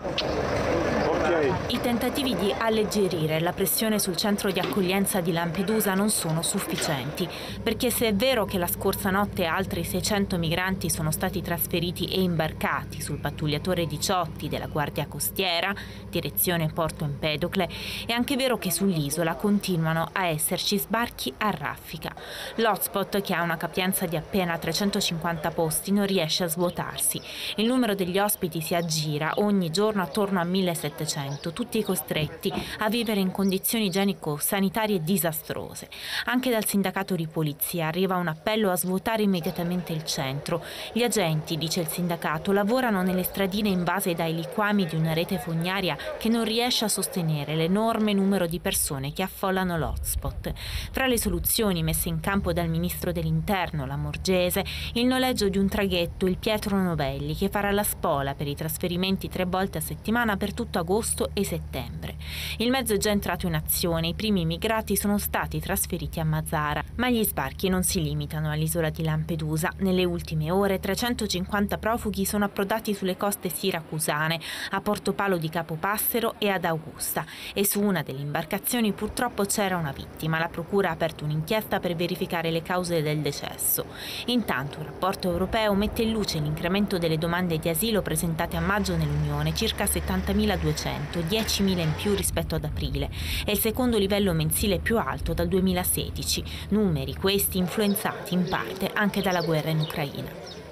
I tentativi di alleggerire la pressione sul centro di accoglienza di Lampedusa non sono sufficienti, perché se è vero che la scorsa notte altri 600 migranti sono stati trasferiti e imbarcati sul pattugliatore 18 della Guardia Costiera, direzione Porto Empedocle, è anche vero che sull'isola continuano a esserci sbarchi a raffica. L'hotspot, che ha una capienza di appena 350 posti, non riesce a svuotarsi. Il numero degli ospiti si aggira ogni giorno attorno a 1700, tutti costretti a vivere in condizioni igienico-sanitarie disastrose. Anche dal sindacato di polizia arriva un appello a svuotare immediatamente il centro. Gli agenti, dice il sindacato, lavorano nelle stradine invase dai liquami di una rete fognaria che non riesce a sostenere l'enorme numero di persone che affollano l'hotspot. Fra le soluzioni messe in campo dal ministro dell'Interno, Lamorgese, il noleggio di un traghetto, il Pietro Novelli, che farà la spola per i trasferimenti 3 volte a settimana per tutto agosto e settembre. Il mezzo è già entrato in azione, i primi immigrati sono stati trasferiti a Mazara, ma gli sbarchi non si limitano all'isola di Lampedusa. Nelle ultime ore 350 profughi sono approdati sulle coste siracusane, a Portopalo di Capopassero e ad Augusta, e su una delle imbarcazioni purtroppo c'era una vittima. La procura ha aperto un'inchiesta per verificare le cause del decesso. Intanto un rapporto europeo mette in luce l'incremento delle domande di asilo presentate a maggio nell'Unione, circa 70.200, 10.000 in più rispetto ad aprile. È il secondo livello mensile più alto dal 2016, numeri questi influenzati in parte anche dalla guerra in Ucraina.